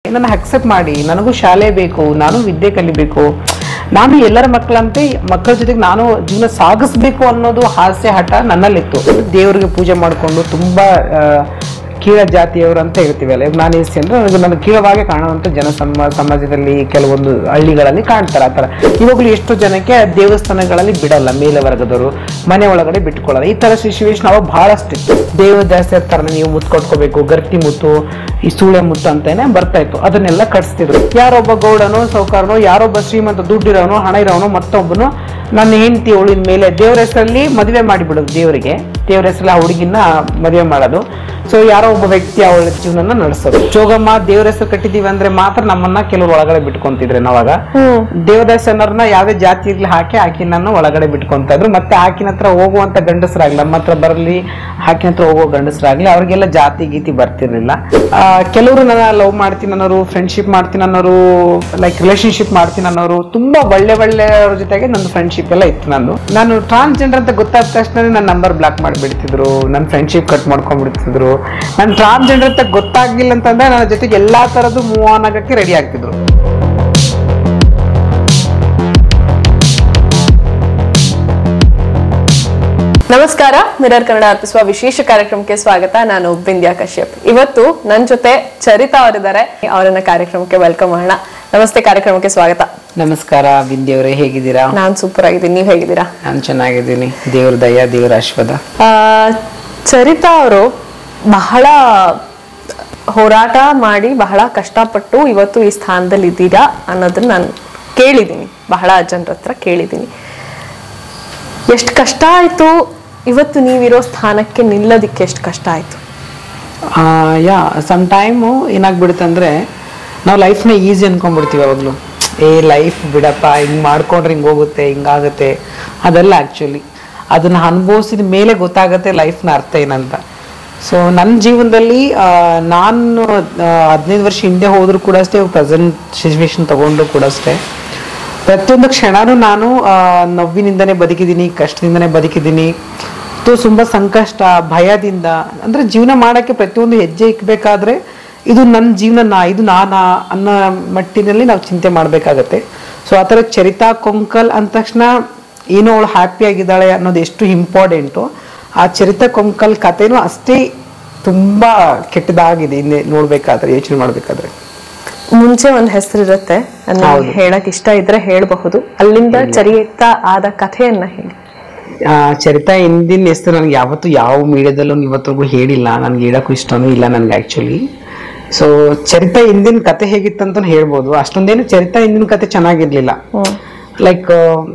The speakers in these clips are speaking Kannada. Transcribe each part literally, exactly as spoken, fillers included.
ನನ್ನ ಅಕ್ಸೆಪ್ಟ್ ಮಾಡಿ, ನನಗೂ ಶಾಲೆ ಬೇಕು, ನಾನು ವಿದ್ಯೆ ಕಲಿಬೇಕು, ನಾನು ಎಲ್ಲರ ಮಕ್ಕಳಂತೆ ಮಕ್ಕಳ ಜೊತೆಗೆ ನಾನು ಜೀವನ ಸಾಗಿಸ್ಬೇಕು ಅನ್ನೋದು ಹಾಸ್ಯ ಹಠ ನನ್ನಲ್ಲಿತ್ತು. ದೇವರಿಗೆ ಪೂಜೆ ಮಾಡಿಕೊಂಡು ತುಂಬಾ ಕೀಳ ಜಾತಿಯವರು ಅಂತ ಹೇಳ್ತೀವಲ್ಲ, ನಾನು ಎಸ್ ಸಿ ಅಂದ್ರೆ ನನಗೆ ನನ್ನ ಕೀಳವಾಗಿ ಕಾಣುವಂಥ ಜನ ಸಮ ಸಮಾಜದಲ್ಲಿ ಕೆಲವೊಂದು ಹಳ್ಳಿಗಳಲ್ಲಿ ಕಾಣ್ತಾರೆ. ಆ ಥರ ಇವಾಗಲೂ ಎಷ್ಟು ಜನಕ್ಕೆ ದೇವಸ್ಥಾನಗಳಲ್ಲಿ ಬಿಡಲ್ಲ, ಮೇಲೆ ವರ್ಗದವರು ಮನೆ ಒಳಗಡೆ ಬಿಟ್ಕೊಳ್ಳಲ್ಲ. ಈ ಥರ ಸಿಚುವೇಶನ್ ಅವಾಗ ಬಹಳಷ್ಟು ಇತ್ತು. ದೇವದಾಸಿ ಥರ ನೀವು ಮುತ್ತು ಕೊಟ್ಕೋಬೇಕು, ಗರ್ತಿ ಮುತ್ತು, ಈ ಸೂಳೆ ಮುತ್ತು ಅಂತಾನೆ ಬರ್ತಾ ಇತ್ತು. ಅದನ್ನೆಲ್ಲ ಕಟ್ಸ್ತಿದ್ರು. ಯಾರೊಬ್ಬ ಗೌಡನೋ ಸೌಕಾರನೋ ಯಾರೊಬ್ಬ ಶ್ರೀಮಂತ ದುಡ್ಡಿರೋನು ಹಣ ಇರೋನು ಮತ್ತೊಬ್ಬನು ನನ್ನ ಹೆಂಡತಿ ಅವಳಿನ ಮೇಲೆ ದೇವರ ಹೆಸರಲ್ಲಿ ಮದುವೆ ಮಾಡಿಬಿಡೋದು, ದೇವರಿಗೆ ದೇವರ ಹೆಸರಲ್ಲಿ ಆ ಹುಡುಗಿನ ಮದುವೆ ಮಾಡೋದು. ಸೊ ಯಾರೋ ಒಬ್ಬ ವ್ಯಕ್ತಿ ಅವಳ ಜೀವನ ನಡೆಸೋದು. ಜೋಗಮ್ಮ ದೇವರ ಹೆಸರು ಕಟ್ಟಿದೀವಿ ಅಂದ್ರೆ ಮಾತ್ರ ನಮ್ಮನ್ನ ಕೆಲವರು ಒಳಗಡೆ ಬಿಟ್ಕೊಂತಿದ್ರೆ, ನಾವಾಗ ದೇವದಾಸನವ್ರನ್ನ ಯಾವ್ದೇ ಜಾತಿ ಇರ್ಲಿ ಹಾಕಿ ಆಕಿನ ಒಳಗಡೆ ಬಿಟ್ಕೊಂತ ಇದ್ರು. ಮತ್ತೆ ಆಕಿನ ಹತ್ರ ಹೋಗುವಂತ ಗಂಡಸರಾಗ್ಲಿ, ನಮ್ಮ ಹತ್ರ ಬರಲಿ ಆಕಿನ ಹತ್ರ ಹೋಗೋ ಗಂಡಸರಾಗ್ಲಿ ಅವ್ರಿಗೆಲ್ಲ ಜಾತಿ ಗೀತಿ ಬರ್ತಿರ್ಲಿಲ್ಲ. ಆ ಕೆಲವರು ನನ್ನ ಲವ್ ಮಾಡ್ತೀನಿ ಅನ್ನೋರು, ಫ್ರೆಂಡ್ಶಿಪ್ ಮಾಡ್ತೀನಿ ಅನ್ನೋರು, ಲೈಕ್ ರಿಲೇಶನ್ಶಿಪ್ ಮಾಡ್ತೀನಿ ಅನ್ನೋರು ತುಂಬಾ ಒಳ್ಳೆ ಒಳ್ಳೆಯವ್ರ ಜೊತೆಗೆ ನಂದು ಫ್ರೆಂಡ್ಶಿಪ್ ಎಲ್ಲ ಇತ್ತು. ನಂದು ನಾನು ಟ್ರಾನ್ಸ್ಜೆಂಡರ್ ಅಂತ ಗೊತ್ತಾದ ತಕ್ಷಣ ನನ್ನ ನಂಬರ್ ಬ್ಲಾಕ್ ಮಾಡಿಬಿಡ್ತಿದ್ರು, ನನ್ನ ಫ್ರೆಂಡ್ಶಿಪ್ ಕಟ್ ಮಾಡ್ಕೊಂಡ್ಬಿಡ್ತಿದ್ರು. ನಾನು ಟ್ರಾನ್ಸ್ಜೆಂಡರ್ ಅಂತ ಗೊತ್ತಾಗ್ಲಿಲ್ಲ ಅಂತಂದ್ರೆ ನನ್ನ ಜೊತೆಗೆ ಎಲ್ಲಾ ತರದ್ದು ಮೂವ್ ಆನ್ ಆಗಕ್ಕೆ ರೆಡಿ ಆಗ್ತಿದ್ರು. ನಮಸ್ಕಾರ, ಮಿರರ್ ಕನ್ನಡ ಅರ್ಪಿಸುವ ವಿಶೇಷ ಕಾರ್ಯಕ್ರಮಕ್ಕೆ ಸ್ವಾಗತ. ನಾನು ಬಿಂದ್ಯಾ ಕಶ್ಯಪ್. ಇವತ್ತು ನನ್ನ ಜೊತೆ ಚರಿತಾ ಅವರಿದ್ದಾರೆ, ಅವರನ್ನ ಕಾರ್ಯಕ್ರಮಕ್ಕೆ ವೆಲ್ಕಮ್ ಮಾಡೋಣ. ನಮಸ್ತೆ, ಕಾರ್ಯಕ್ರಮಕ್ಕೆ ಸ್ವಾಗತ. ನಮಸ್ಕಾರ ಬಿಂದಿ ಅವರೇ, ಹೇಗಿದ್ದೀರಾ? ನಾನ್ ಸೂಪರ್ ಆಗಿದ್ದೀನಿ, ನೀವ್ ಹೇಗಿದ್ದೀರಾ? ನಾನು ಚೆನ್ನಾಗಿದ್ದೀನಿ, ದೇವ್ರ ದಯ, ದೇವ್ರ ಆಶೀರ್ವಾದ. ಚರಿತಾ ಅವರು ಬಹಳ ಹೋರಾಟ ಮಾಡಿ ಬಹಳ ಕಷ್ಟಪಟ್ಟು ಇವತ್ತು ಈ ಸ್ಥಾನದಲ್ಲಿ ಇದ್ದೀರಾ ಅನ್ನೋದನ್ನ ನಾನು ಕೇಳಿದ್ದೀನಿ, ಬಹಳ ಜನರ ಹತ್ರ ಕೇಳಿದ್ದೀನಿ. ಎಷ್ಟು ಕಷ್ಟ ಆಯ್ತು ಇವತ್ತು ನೀವಿರೋ ಸ್ಥಾನಕ್ಕೆ ನಿಲ್ಲೋದಿಕ್ಕೆ? ಎಷ್ಟು ಕಷ್ಟ ಆಯ್ತು? ಯಾ ಸಮ್ ಟೈಮು ಏನಾಗ್ಬಿಡುತ್ತಂದ್ರೆ ನಾವು ಲೈಫ್ನ ಈಸಿ ಅನ್ಕೊಂಡ್ಬಿಡ್ತೀವಿ. ಯಾವಾಗಲೂ ಏ ಲೈಫ್ ಬಿಡಪ್ಪ, ಹಿಂಗೆ ಮಾಡ್ಕೊಂಡ್ರೆ ಹಿಂಗೆ ಹೋಗುತ್ತೆ, ಹಿಂಗಾಗುತ್ತೆ. ಅದೆಲ್ಲ ಆ್ಯಕ್ಚುಲಿ ಅದನ್ನು ಅನುಭವಿಸಿದ ಮೇಲೆ ಗೊತ್ತಾಗುತ್ತೆ ಲೈಫ್ನ ಅರ್ಥ ಏನಂತ. ಸೊ ನನ್ನ ಜೀವನದಲ್ಲಿ ನಾನು ಹದಿನೈದು ವರ್ಷ ಹಿಂದೆ ಹೋದರೂ ಕೂಡ ಅಷ್ಟೇ, ಪ್ರೆಸೆಂಟ್ ಸಿಚುವೇಶನ್ ತಗೊಂಡು ಕೂಡ ಅಷ್ಟೇ, ಪ್ರತಿಯೊಂದು ಕ್ಷಣನೂ ನಾನು ನೋವಿನಿಂದನೇ ಬದುಕಿದ್ದೀನಿ, ಕಷ್ಟದಿಂದನೇ ಬದುಕಿದ್ದೀನಿ. ತುಂಬ ಸಂಕಷ್ಟ, ಭಯದಿಂದ, ಅಂದರೆ ಜೀವನ ಮಾಡೋಕ್ಕೆ ಪ್ರತಿಯೊಂದು ಹೆಜ್ಜೆ ಇಕ್ಕಬೇಕಾದ್ರೆ ಇದು ನನ್ನ ಜೀವನ, ಇದು ನಾನಾ ಅನ್ನೋ ಮಟ್ಟಿನಲ್ಲಿ ನಾವು ಚಿಂತೆ ಮಾಡಬೇಕಾಗತ್ತೆ. ಸೊ ಆ ಥರ ಚರಿತಾ ಕೊಂಕಲ್ ಅಂದ ತಕ್ಷಣ ಏನೋ ಅವಳು ಹ್ಯಾಪಿಯಾಗಿದ್ದಾಳೆ ಅನ್ನೋದು ಎಷ್ಟು ಇಂಪಾರ್ಟೆಂಟು, ಆ ಚರಿತಾ ಕೊಂಕಲ್ ಕಥೆನೂ ಅಷ್ಟೇ ತುಂಬ ಕೆಟ್ಟದಾಗಿದೆ ಹಿಂದೆ ನೋಡ್ಬೇಕಾದ್ರೆ, ಯೋಚನೆ ಮಾಡ್ಬೇಕಾದ್ರೆ. ಮುಂಚೆ ಒಂದ್ ಹೆಸರು ಇರುತ್ತೆ, ಹೇಳಕ್ ಇಷ್ಟ ಇದ್ರೆ ಹೇಳಬಹುದು. ಅಲ್ಲಿಂದ ಚರಿತಾ ಆದ ಕಥೆಯನ್ನ ಹೇಳಿ. ಆ ಚರಿತಾ ಹಿಂದಿನ ಹೆಸರು ನನಗೆ ಯಾವತ್ತೂ ಯಾವ ಮೀಡಿಯಾದಲ್ಲೂ ಇವತ್ತರೆಗೂ ಹೇಳಿಲ್ಲ, ನನ್ಗೆ ಹೇಳಕ್ಕೂ ಇಷ್ಟನೂ ಇಲ್ಲ ನನಗೆ ಆ್ಯಕ್ಚುಲಿ. ಸೊ ಚರಿತಾ ಹಿಂದಿನ ಕತೆ ಹೇಗಿತ್ತಂತ ಹೇಳ್ಬೋದು. ಅಷ್ಟೊಂದೇನು ಚರಿತಾ ಹಿಂದಿನ ಕತೆ ಚೆನ್ನಾಗಿರ್ಲಿಲ್ಲ. ಲೈಕ್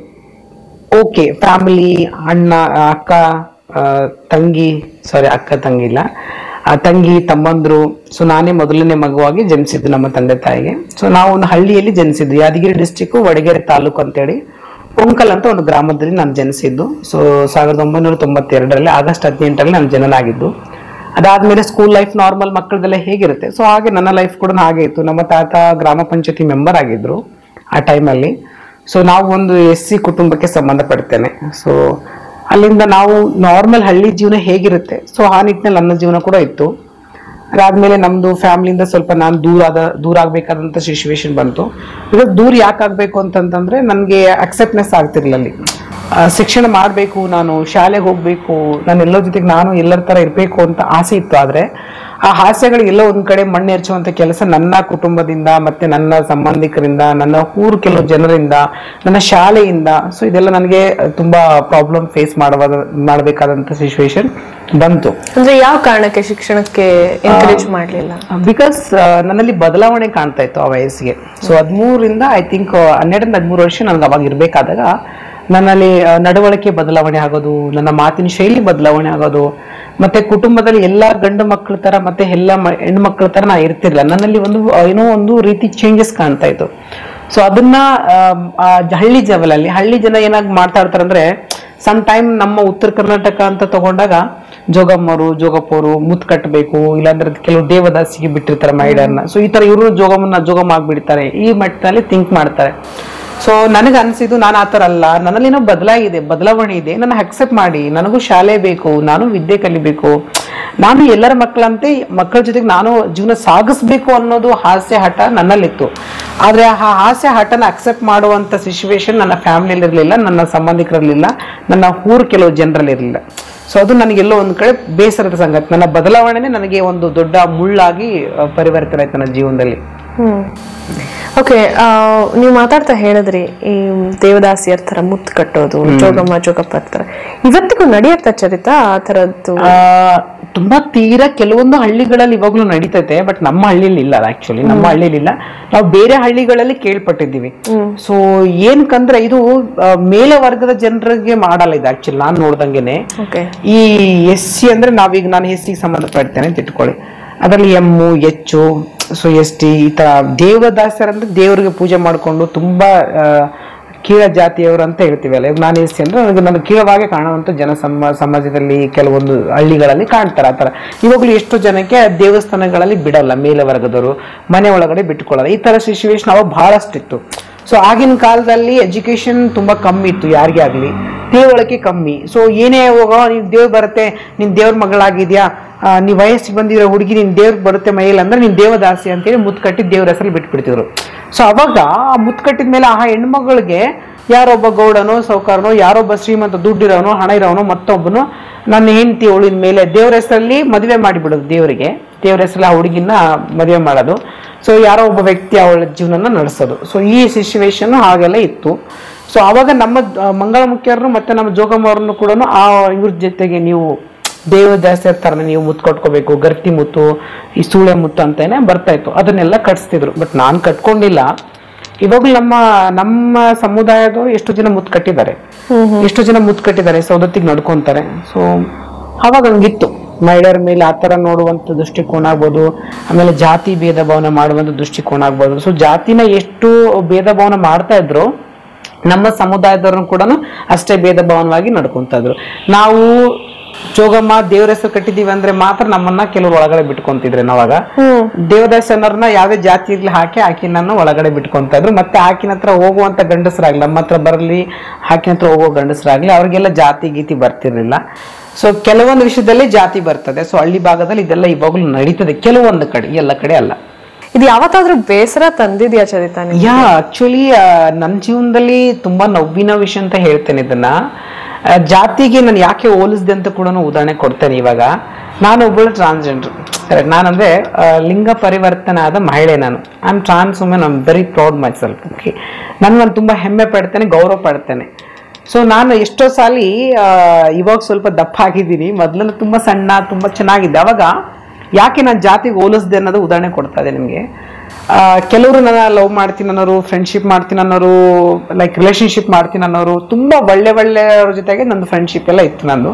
ಓಕೆ, ಫ್ಯಾಮಿಲಿ, ಅಣ್ಣ, ಅಕ್ಕ, ತಂಗಿ, ಸಾರಿ ಅಕ್ಕ ತಂಗಿ ಇಲ್ಲ, ತಂಗಿ, ತಮ್ಮಂದ್ರು. ಸೊ ನಾನೇ ಮೊದಲನೇ ಮಗುವಾಗಿ ಜನಿಸಿದ್ದು ನಮ್ಮ ತಂದೆ ತಾಯಿಗೆ. ಸೊ ನಾವು ಒಂದು ಹಳ್ಳಿಯಲ್ಲಿ ಜನಿಸಿದ್ದು, ಯಾದಗಿರಿ ಡಿಸ್ಟಿಕ್ ವಡಗೇರಿ ತಾಲೂಕು ಅಂತೇಳಿ ಕೊಂಕಲ್ ಅಂತ ಒಂದು ಗ್ರಾಮದಲ್ಲಿ ನಾನು ಜನಿಸಿದ್ದು. ಸೊ ಸಾವಿರದ ಒಂಬೈನೂರ ತೊಂಬತ್ತೆರಡರಲ್ಲಿ ಆಗಸ್ಟ್ ಹದಿನೆಂಟರಲ್ಲಿ ನಾನು ಜನನಾಗಿದ್ದು. ಅದಾದ್ಮೇಲೆ ಸ್ಕೂಲ್ ಲೈಫ್ ನಾರ್ಮಲ್ ಮಕ್ಕಳದೆಲ್ಲ ಹೇಗಿರುತ್ತೆ, ಸೊ ಹಾಗೆ ನನ್ನ ಲೈಫ್ ಕೂಡ ಹಾಗೆ ಇತ್ತು. ನಮ್ಮ ತಾತ ಗ್ರಾಮ ಪಂಚಾಯತಿ ಮೆಂಬರ್ ಆಗಿದ್ರು ಆ ಟೈಮಲ್ಲಿ. ಸೊ ನಾವು ಒಂದು ಎಸ್ ಸಿ ಕುಟುಂಬಕ್ಕೆ ಸಂಬಂಧಪಡ್ತೇನೆ. ಸೊ ಅಲ್ಲಿಂದ ನಾವು ನಾರ್ಮಲ್ ಹಳ್ಳಿ ಜೀವನ ಹೇಗಿರುತ್ತೆ, ಸೊ ಆ ನಿಟ್ಟಿನಲ್ಲಿ ನನ್ನ ಜೀವನ ಕೂಡ ಇತ್ತು. ಅದಾದ್ಮೇಲೆ ನಮ್ದು ಫ್ಯಾಮಿಲಿಯಿಂದ ಸ್ವಲ್ಪ ನಾನು ದೂರ ಆದ ದೂರ ಆಗ್ಬೇಕಾದಂತ ಸಿಚುವೇಶನ್ ಬಂತು. ಈಗ ದೂರ ಯಾಕೆ ಆಗ್ಬೇಕು ಅಂತಂತಂದ್ರೆ ನನಗೆ ಅಕ್ಸೆಪ್ಟ್ನೆಸ್ ಆಗ್ತಿರ್ಲಿಲ್ಲ. ಅಲ್ಲಿ ಶಿಕ್ಷಣ ಮಾಡಬೇಕು, ನಾನು ಶಾಲೆಗೆ ಹೋಗ್ಬೇಕು, ನಾನು ಎಲ್ಲರ ಜೊತೆಗೆ ನಾನು ಎಲ್ಲರ ತರ ಇರಬೇಕು ಅಂತ ಆಸೆ ಇತ್ತು. ಆದ್ರೆ ಆ ಆಸೆಗಳು ಎಲ್ಲೋ ಒಂದ್ ಕಡೆ ಮಣ್ಣು ಎರಚುವಂತ ಕೆಲಸ ನನ್ನ ಕುಟುಂಬದಿಂದ, ಮತ್ತೆ ನನ್ನ ಸಂಬಂಧಿಕರಿಂದ, ನನ್ನ ಊರು ಕೆಲವು ಜನರಿಂದ, ನನ್ನ ಶಾಲೆಯಿಂದ, ಸೊ ಇದೆಲ್ಲ ನನಗೆ ತುಂಬಾ ಪ್ರಾಬ್ಲಮ್ ಫೇಸ್ ಮಾಡುವ ಮಾಡಬೇಕಾದಂತ ಸಿಚುವೇಶನ್ ಬಂತು. ಅಂದ್ರೆ ಯಾವ ಕಾರಣಕ್ಕೆ ಶಿಕ್ಷಣಕ್ಕೆ ಎನ್ಕರೇಜ್ ಮಾಡಲಿಲ್ಲ? ಬಿಕಾಸ್ ನನ್ನಲ್ಲಿ ಬದಲಾವಣೆ ಕಾಣ್ತಾ ಇತ್ತು ಆ ವಯಸ್ಸಿಗೆ. ಸೊ ಹದಿಮೂರಿಂದ ಐ ಥಿಂಕ್ ಹನ್ನೆರಡರಿಂದ ಹದಿಮೂರು ವರ್ಷ ನನ್ಗೆ ಅವಾಗ ಇರ್ಬೇಕಾದಾಗ ನನ್ನಲ್ಲಿ ನಡವಳಿಕೆ ಬದಲಾವಣೆ ಆಗೋದು, ನನ್ನ ಮಾತಿನ ಶೈಲಿ ಬದಲಾವಣೆ ಆಗೋದು, ಮತ್ತೆ ಕುಟುಂಬದಲ್ಲಿ ಎಲ್ಲಾ ಗಂಡು ಮಕ್ಕಳ ತರ ಮತ್ತೆ ಎಲ್ಲ ಹೆಣ್ಣು ಮಕ್ಕಳ ತರ ನಾ ಇರ್ತಿರ್ಲಿಲ್ಲ. ನನ್ನಲ್ಲಿ ಒಂದು ಏನೋ ಒಂದು ರೀತಿ ಚೇಂಜಸ್ ಕಾಣ್ತಾ ಇತ್ತು. ಸೊ ಅದನ್ನ ಹಳ್ಳಿ ಜವಲಲ್ಲಿ ಹಳ್ಳಿ ಜನ ಏನಾಗಿ ಮಾಡ್ತಾ ಇರ್ತಾರೆ ಅಂದ್ರೆ, ಸಮ್ ಟೈಮ್ ನಮ್ಮ ಉತ್ತರ ಕರ್ನಾಟಕ ಅಂತ ತಗೊಂಡಾಗ ಜೋಗಮ್ಮರು ಜೋಗಪ್ಪವರು ಮುತ್ ಕಟ್ಟಬೇಕು, ಇಲ್ಲಾಂದ್ರೆ ಕೆಲವು ದೇವದಾಸಿಗೆ ಬಿಟ್ಟಿರ್ತಾರೆ ಮೈಡರ್ನ. ಸೊ ಈ ತರ ಇವರು ಜೋಗಮ್ಮನ ಜೋಗಮ್ಮ ಆಗ್ಬಿಡ್ತಾರೆ, ಈ ಮಟ್ಟದಲ್ಲಿ ಥಿಂಕ್ ಮಾಡ್ತಾರೆ. ಸೊ ನನಗೆ ಅನಿಸಿದ್ದು ನಾನು ಆ ಥರ ಅಲ್ಲ, ನನ್ನಲ್ಲೇನೋ ಬದಲಾಗಿದೆ, ಬದಲಾವಣೆ ಇದೆ, ನನ್ನ ಅಕ್ಸೆಪ್ಟ್ ಮಾಡಿ, ನನಗೂ ಶಾಲೆ ಬೇಕು, ನಾನು ವಿದ್ಯೆ ಕಲಿಬೇಕು, ನಾನು ಎಲ್ಲರ ಮಕ್ಕಳಂತೆ ಮಕ್ಕಳ ಜೊತೆಗೆ ನಾನು ಜೀವನ ಸಾಗಿಸ್ಬೇಕು ಅನ್ನೋದು ಹಾಸ್ಯ ಹಠ ನನ್ನಲ್ಲಿತ್ತು. ಆದರೆ ಆ ಹಾಸ್ಯ ಹಠನ ಅಕ್ಸೆಪ್ಟ್ ಮಾಡುವಂಥ ಸಿಚುವೇಶನ್ ನನ್ನ ಫ್ಯಾಮಿಲಿಯಲ್ಲಿ ಇರಲಿಲ್ಲ, ನನ್ನ ಸಂಬಂಧಿಕರಲ್ಲಿಲ್ಲ, ನನ್ನ ಊರು ಕೆಲವು ಜನರಲ್ಲಿ ಇರಲಿಲ್ಲ. ಸೊ ಅದು ನನಗೆಲ್ಲೋ ಒಂದು ಕಡೆ ಬೇಸರದ ಸಂಗತಿ. ನನ್ನ ಬದಲಾವಣೆನೇ ನನಗೆ ಒಂದು ದೊಡ್ಡ ಮುಳ್ಳಾಗಿ ಪರಿವರ್ತನೆ ಆಯ್ತು ನನ್ನ ಜೀವನದಲ್ಲಿ. ಹ್ಮ್ ಓಕೆ, ನೀವು ಮಾತಾಡ್ತಾ ಹೇಳಿದ್ರಿ ಈ ದೇವದಾಸಿಯರ್ ತರ ಮುತ್ತು ಕಟ್ಟೋದು, ಜೋಗಮ್ಮ ಜೋಗಪ್ಪ ತರ ಇವತ್ತಿಗೂ ನಡೆಯುತ್ತಾ ಚರಿತಾ ಆ ತರದ್ದು? ತುಂಬಾ ತೀರಾ ಕೆಲವೊಂದು ಹಳ್ಳಿಗಳಲ್ಲಿ ಇವಾಗ್ಲೂ ನಡೀತೈತೆ, ಬಟ್ ನಮ್ಮ ಹಳ್ಳಿಲಿ ಇಲ್ಲ. ಆಕ್ಚುಲಿ ನಮ್ಮ ಹಳ್ಳಿಲಿ ಇಲ್ಲ, ನಾವು ಬೇರೆ ಹಳ್ಳಿಗಳಲ್ಲಿ ಕೇಳ್ಪಟ್ಟಿದ್ದೀವಿ. ಸೊ ಏನಕ್ಕಂದ್ರೆ ಇದು ಮೇಲೆ ವರ್ಗದ ಜನರಿಗೆ ಮಾಡಲ್ಲ ಇದು. ಆಕ್ಚುಲಿ ನಾನ್ ನೋಡ್ದಂಗೆನೆ ಈ ಎಸ್ ಸಿ ಅಂದ್ರೆ ನಾವೀಗ ನಾನು ಎಸ್ ಸಿ ಸಂಬಂಧಪಡ್ತೇನೆ ಅಂತ ಇಟ್ಕೊಳ್ಳಿ, ಅದರಲ್ಲಿ ಎಮ್ಮು ಹೆಚ್ಚು, ಸೊ ಎಸ್ ಟಿ ಈ ತರ ದೇವದಾಸರಂದ್ರೆ ದೇವರಿಗೆ ಪೂಜೆ ಮಾಡಿಕೊಂಡು ತುಂಬಾ ಕೀಳ ಜಾತಿಯವರು ಅಂತ ಹೇಳ್ತೀವಲ್ಲ. ಈಗ ನಾನು ಎಸ್ ಸಿ ಅಂದ್ರೆ ನನಗೆ ನನಗೆ ಕೀಳವಾಗಿ ಕಾಣುವಂಥ ಜನ ಸಮ ಸಮಾಜದಲ್ಲಿ ಕೆಲವೊಂದು ಹಳ್ಳಿಗಳಲ್ಲಿ ಕಾಣ್ತಾರೆ ಆ ಥರ. ಇವಾಗಲೂ ಎಷ್ಟೋ ಜನಕ್ಕೆ ದೇವಸ್ಥಾನಗಳಲ್ಲಿ ಬಿಡಲ್ಲ, ಮೇಲೆ ವರ್ಗದವರು ಮನೆ ಒಳಗಡೆ ಬಿಟ್ಕೊಳ್ಳಲ್ಲ. ಈ ಥರ ಸಿಚುವೇಶನ್ ಅವಾಗ ಬಹಳಷ್ಟು ಇತ್ತು. ಸೊ ಆಗಿನ ಕಾಲದಲ್ಲಿ ಎಜುಕೇಶನ್ ತುಂಬಾ ಕಮ್ಮಿ ಇತ್ತು, ಯಾರಿಗೇ ಆಗಲಿ ತಿಳುವಳಿಕೆ ಕಮ್ಮಿ. ಸೊ ಏನೇ ಹೋಗೋ ನೀನು ದೇವ್ರು ಬರುತ್ತೆ, ನೀನು ದೇವ್ರ ಮಗಳಾಗಿದ್ಯಾ, ನೀ ವಯಸ್ಸಿಗೆ ಬಂದಿರೋ ಹುಡುಗಿ ನಿನ್ ದೇವ್ರಿಗೆ ಬರುತ್ತೆ ಮೈಲ್ ಅಂದ್ರೆ ನೀನ್ ದೇವದಾಸಿ ಅಂತೇಳಿ ಮುತ್ತು ಕಟ್ಟಿ ದೇವ್ರ ಹೆಸರಲ್ಲಿ ಬಿಟ್ಬಿಡ್ತಿದ್ರು. ಸೊ ಅವಾಗ ಆ ಮುತ್ತು ಕಟ್ಟಿದ ಮೇಲೆ ಆ ಹೆಣ್ಮಗಳಿಗೆ ಯಾರೊಬ್ಬ ಗೌಡನೋ ಸೌಕಾರನೋ ಯಾರೊಬ್ಬ ಶ್ರೀಮಂತ ದುಡ್ಡಿರೋನೋ ಹಣ ಇರೋನೋ ಮತ್ತೊಬ್ಬನು ನನ್ನ ಹೆಂಡತಿ ಅವಳಿನ ಮೇಲೆ ದೇವ್ರ ಹೆಸರಲ್ಲಿ ಮದುವೆ ಮಾಡಿಬಿಡೋದು, ದೇವರಿಗೆ ದೇವ್ರ ಹೆಸರಲ್ಲಿ ಆ ಹುಡುಗಿನ ಮದುವೆ ಮಾಡೋದು. ಸೊ ಯಾರೋ ಒಬ್ಬ ವ್ಯಕ್ತಿ ಅವಳ ಜೀವನನ ನಡೆಸೋದು. ಸೊ ಈ ಸಿಚುವೇಶನ್ ಹಾಗೆಲ್ಲ ಇತ್ತು. ಸೊ ಅವಾಗ ನಮ್ಮ ಮಂಗಳ ಮುಖ್ಯರು ಮತ್ತೆ ನಮ್ಮ ಜೋಗಮ್ಮವ್ರನ್ನು ಕೂಡ ಆ ಇವ್ರ ಜೊತೆಗೆ ನೀವು ದೇವದಾಸರ ಥರನ ನೀವು ಮುತ್ತು ಕಟ್ಕೋಬೇಕು, ಗರ್ತಿ ಮುತ್ತು, ಈ ಸೂಳೆ ಮುತ್ತು ಅಂತಾನೆ ಬರ್ತಾ ಇತ್ತು, ಅದನ್ನೆಲ್ಲ ಕಟ್ಸ್ತಿದ್ರು. ಬಟ್ ನಾನು ಕಟ್ಕೊಂಡಿಲ್ಲ. ಇವಾಗಲೂ ನಮ್ಮ ನಮ್ಮ ಸಮುದಾಯದ ಎಷ್ಟು ಜನ ಮುತ್ತು ಕಟ್ಟಿದ್ದಾರೆ, ಎಷ್ಟು ಜನ ಮುತ್ತು ಕಟ್ಟಿದ್ದಾರೆ, ಸೌದತ್ತಿಗೆ ನಡ್ಕೊಂತಾರೆ. ಸೊ ಅವಾಗ ಹಂಗಿತ್ತು. ಮಹಿಳೆಯರ ಮೇಲೆ ಆ ಥರ ನೋಡುವಂಥ ದೃಷ್ಟಿಕೋನ ಆಗ್ಬೋದು, ಆಮೇಲೆ ಜಾತಿ ಭೇದ ಭಾವನೆ ಮಾಡುವಂಥ ದೃಷ್ಟಿಕೋನ ಆಗ್ಬೋದು. ಸೊ ಜಾತಿನ ಎಷ್ಟು ಭೇದ ಭಾವನೆ ಮಾಡ್ತಾ ಇದ್ರು, ನಮ್ಮ ಸಮುದಾಯದವ್ರನ್ನು ಕೂಡ ಅಷ್ಟೇ ಭೇದ ಭಾವನವಾಗಿ ನಡ್ಕೊಂತ ಇದ್ರು. ನಾವು ಜೋಗಮ್ಮ ದೇವ್ರ ಹೆಸರು ಕಟ್ಟಿದೀವಿ ಅಂದ್ರೆ ಮಾತ್ರ ನಮ್ಮನ್ನ ಕೆಲವರು ಒಳಗಡೆ ಬಿಟ್ಕೊಂತಿದ್ರೆ, ನಾವಾಗ ದೇವದಾಸನವ್ರನ್ನ ಯಾವ್ದೇ ಜಾತಿ ಇರ್ಲಿ ಹಾಕಿ ಆಕಿನನ್ನು ಒಳಗಡೆ ಬಿಟ್ಕೊಂತ ಇದ್ರು. ಮತ್ತೆ ಆಕಿನ ಹತ್ರ ಹೋಗುವಂತ ಗಂಡಸರಾಗ್ಲಿ, ನಮ್ಮ ಹತ್ರ ಬರಲಿ ಆಕಿನ ಹತ್ರ ಹೋಗೋ ಗಂಡಸರಾಗ್ಲಿ, ಅವ್ರಿಗೆಲ್ಲ ಜಾತಿ ಗೀತಿ ಬರ್ತಿರ್ಲಿಲ್ಲ. ಸೊ ಕೆಲವೊಂದು ವಿಷಯದಲ್ಲಿ ಜಾತಿ ಬರ್ತದೆ. ಸೊ ಹಳ್ಳಿ ಭಾಗದಲ್ಲಿ ಇದೆಲ್ಲ ಇವಾಗಲೂ ನಡೀತದೆ, ಕೆಲವೊಂದು ಕಡೆ, ಎಲ್ಲ ಕಡೆ ಅಲ್ಲ. ಇದು ಯಾವತ್ತಾದ್ರೂ ಬೇಸರ ತಂದಿದ್ಯಾ ಚರಿತಾ? ಯಾ ಆಕ್ಚುಲಿ ನನ್ನ ಜೀವನದಲ್ಲಿ ತುಂಬಾ ನೋವಿನ ವಿಷಯ ಅಂತ ಹೇಳ್ತೇನೆ ಇದನ್ನ. ಜಾತಿಗೆ ನಾನು ಯಾಕೆ ಹೋಲಿಸಿದೆ ಅಂತ ಕೂಡ ಉದಾಹರಣೆ ಕೊಡ್ತೇನೆ. ಇವಾಗ ನಾನು ಒಬ್ಬಳು ಟ್ರಾನ್ಸ್ಜೆಂಡರ್, ಕರೆಕ್ಟ್. ನಾನಂದ್ರೆ ಲಿಂಗ ಪರಿವರ್ತನೆ ಆದ ಮಹಿಳೆ. ನಾನು I am trans women, I am very proud myself. Okay, ನಾನು ನಾನು ತುಂಬಾ ಹೆಮ್ಮೆ ಪಡ್ತೇನೆ, ಗೌರವ ಪಡ್ತೇನೆ. ಸೊ ನಾನು ಎಷ್ಟೋ ಸಾಲಿ ಇವಾಗ ಸ್ವಲ್ಪ ದಪ್ಪ ಆಗಿದ್ದೀನಿ, ಮೊದಲೆಲ್ಲ ತುಂಬಾ ಸಣ್ಣ ತುಂಬಾ ಚೆನ್ನಾಗಿದ್ದೆ. ಅವಾಗ ಯಾಕೆ ನಾನು ಜಾತಿಗೆ ಹೋಲಿಸ್ದೆ ಅನ್ನೋದು ಉದಾಹರಣೆ ಕೊಡ್ತಾ ಇದೆ ನಿಮಗೆ. ಕೆಲವರು ನನ್ನ ಲವ್ ಮಾಡ್ತೀನಿ ಅನ್ನೋರು, ಫ್ರೆಂಡ್ಶಿಪ್ ಮಾಡ್ತೀನಿ ಅನ್ನೋರು, ಲೈಕ್ ರಿಲೇಶನ್ಶಿಪ್ ಮಾಡ್ತೀನಿ ಅನ್ನೋರು, ತುಂಬಾ ಒಳ್ಳೆ ಒಳ್ಳೆಯವ್ರ ಜೊತೆಗೆ ನಂದು ಫ್ರೆಂಡ್ಶಿಪ್ ಎಲ್ಲ ಇತ್ತು ನಂದು.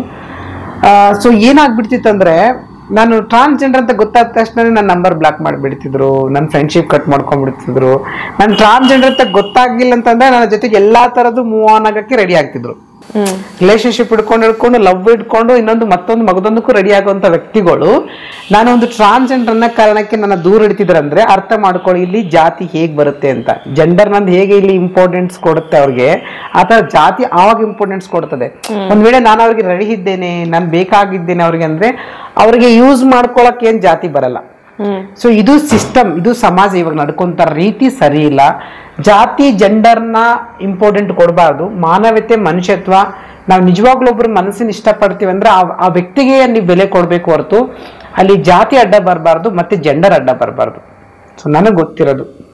ಸೊ ಏನಾಗ್ಬಿಡ್ತಿತ್ತು ಅಂದ್ರೆ, ನಾನು ಟ್ರಾನ್ಸ್ಜೆಂಡರ್ ಅಂತ ಗೊತ್ತಾದ ತಕ್ಷಣ ನನ್ನ ನಂಬರ್ ಬ್ಲಾಕ್ ಮಾಡಿಬಿಡ್ತಿದ್ರು, ನನ್ನ ಫ್ರೆಂಡ್ಶಿಪ್ ಕಟ್ ಮಾಡ್ಕೊಂಡ್ಬಿಡ್ತಿದ್ರು. ನಾನು ಟ್ರಾನ್ಸ್ಜೆಂಡರ್ ಅಂತ ಗೊತ್ತಾಗ್ಲಿಲ್ಲ ಅಂತಂದ್ರೆ ನನ್ನ ಜೊತೆಗೆ ಎಲ್ಲಾ ತರದ್ದು ಮೂವ್ ಆನ್ ಆಗಕ್ಕೆ ರೆಡಿ ಆಗ್ತಿದ್ರು. ರಿಲೇಶನ್ಶಿಪ್ ಹಿಡ್ಕೊಂಡು ಹಿಡ್ಕೊಂಡು ಲವ್ ಇಟ್ಕೊಂಡು ಇನ್ನೊಂದು ಮತ್ತೊಂದು ಮಗದೊಂದಕ್ಕೂ ರೆಡಿ ಆಗುವಂತ ವ್ಯಕ್ತಿಗಳು ನಾನೊಂದು ಟ್ರಾನ್ಸ್ಜೆಂಡರ್ ಅನ್ನೋ ಕಾರಣಕ್ಕೆ ನನ್ನ ದೂರ ಇಡ್ತಿದ್ರಂದ್ರೆ ಅರ್ಥ ಮಾಡ್ಕೊಳ್ಳಿ ಇಲ್ಲಿ ಜಾತಿ ಹೇಗ್ ಬರುತ್ತೆ ಅಂತ. ಜೆಂಡರ್ ನಂದು ಹೇಗೆ ಇಲ್ಲಿ ಇಂಪಾರ್ಟೆನ್ಸ್ ಕೊಡುತ್ತೆ ಅವ್ರಿಗೆ, ಆತರ ಜಾತಿ ಆವಾಗ ಇಂಪಾರ್ಟೆನ್ಸ್ ಕೊಡ್ತದೆ. ಒಂದ್ ವೇಳೆ ನಾನು ಅವ್ರಿಗೆ ರೆಡಿ ಇದ್ದೇನೆ, ನಾನು ಬೇಕಾಗಿದ್ದೇನೆ ಅವ್ರಿಗೆ ಅಂದ್ರೆ ಅವ್ರಿಗೆ ಯೂಸ್ ಮಾಡ್ಕೊಳಕ್ ಏನ್ ಜಾತಿ ಬರಲ್ಲ. ಸೊ ಇದು ಸಿಸ್ಟಮ್, ಇದು ಸಮಾಜ ಇವಾಗ ನಡ್ಕೊಂತಾರ ರೀತಿ ಸರಿ ಇಲ್ಲ. ಜಾತಿ ಜೆಂಡರ್ನ ಇಂಪಾರ್ಟೆಂಟ್ ಕೊಡಬಾರ್ದು. ಮಾನವತೆ, ಮನುಷ್ಯತ್ವ, ನಾವು ನಿಜವಾಗ್ಲೂ ಒಬ್ರು ಮನಸ್ಸಿನ ಇಷ್ಟಪಡ್ತೀವಿ ಅಂದ್ರೆ ಆ ವ್ಯಕ್ತಿಗೆ ನೀವು ಬೆಲೆ ಕೊಡ್ಬೇಕು ಹೊರತು ಅಲ್ಲಿ ಜಾತಿ ಅಡ್ಡ ಬರಬಾರ್ದು, ಮತ್ತೆ ಜೆಂಡರ್ ಅಡ್ಡ ಬರಬಾರ್ದು. ಸೊ ನನಗೆ ಗೊತ್ತಿರೋದು